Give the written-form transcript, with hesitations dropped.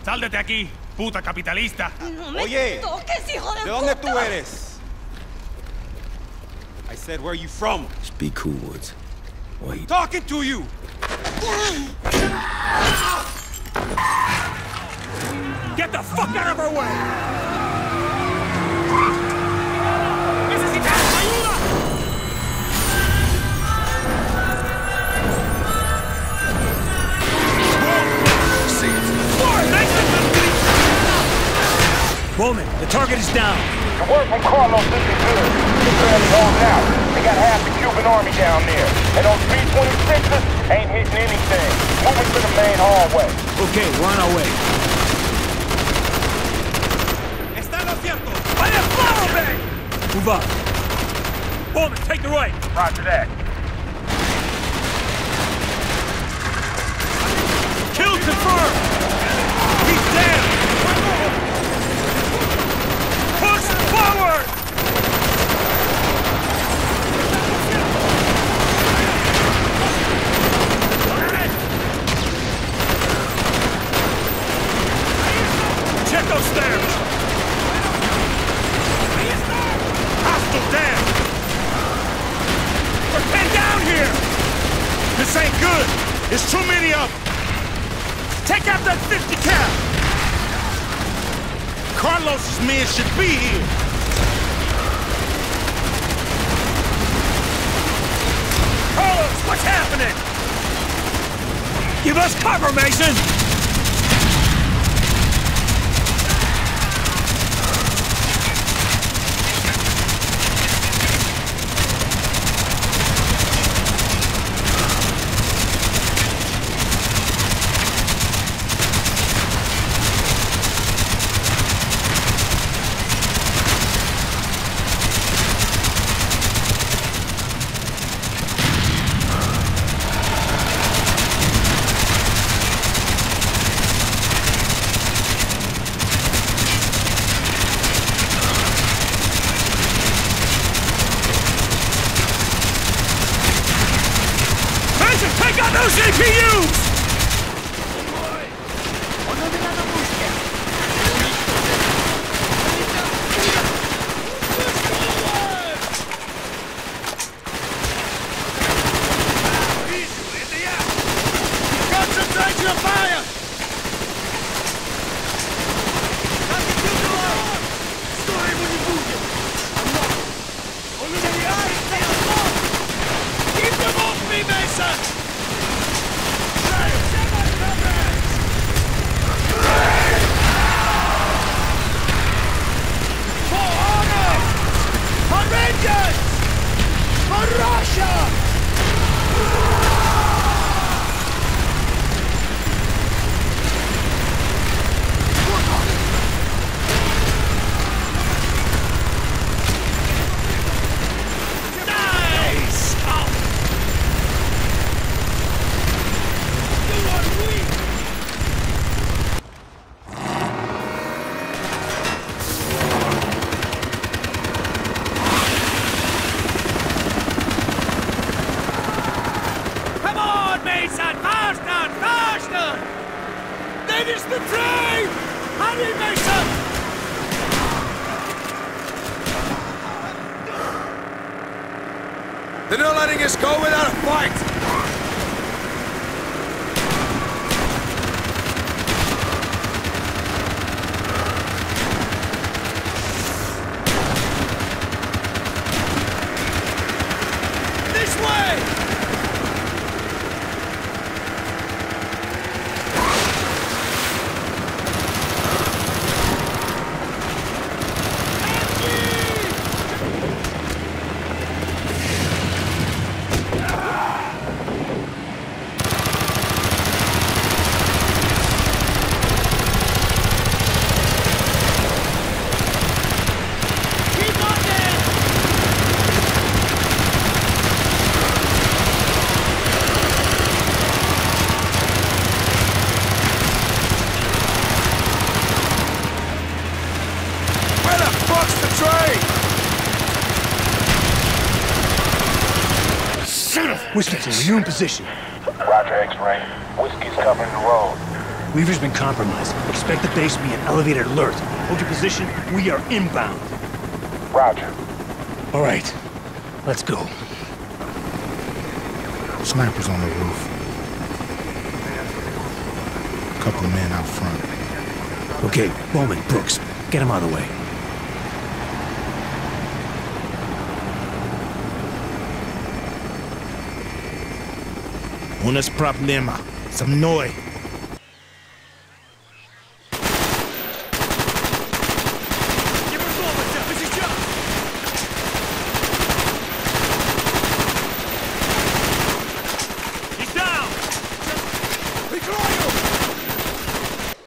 Sál de aquí, puta capitalista. No me Oye, toques, hijo de ¿de dónde puta. tú eres? I said, where are you from? Just be cool, Woods. Wait. Talking to you! Get the fuck out of our way! Bowman, the target is down. The word from Carlos isn't good. They're barely holding out. They got half the Cuban army down there. And those B-26s ain't hitting anything. Moving to the main hallway. Okay, we're on our way. Está lo cierto! Fire flower bag! Move up. Bowman, take the right. Roger that. Kill confirmed! He's down! Push forward! Check those stairs! Hostile down! We're pinned down here! This ain't good! There's too many of them! Take out that 50 cal! Carlos's men should be here! Carlos, what's happening? Give us cover, Mason! Take out those APUs! Concentrate your fire! Keep them off me, Mason! Finish the train! Hurry, Mason! They're not letting us go without a fight! This way! Whiskey team, you're in position. Roger, X-Ray. Whiskey's covering the road. Weaver's been compromised. Expect the base to be an elevated alert. Hold your position. We are inbound. Roger. All right. Let's go. Snipers on the roof. Couple of men out front. Okay, Bowman, Brooks, get him out of the way. Unos problema. Some noise.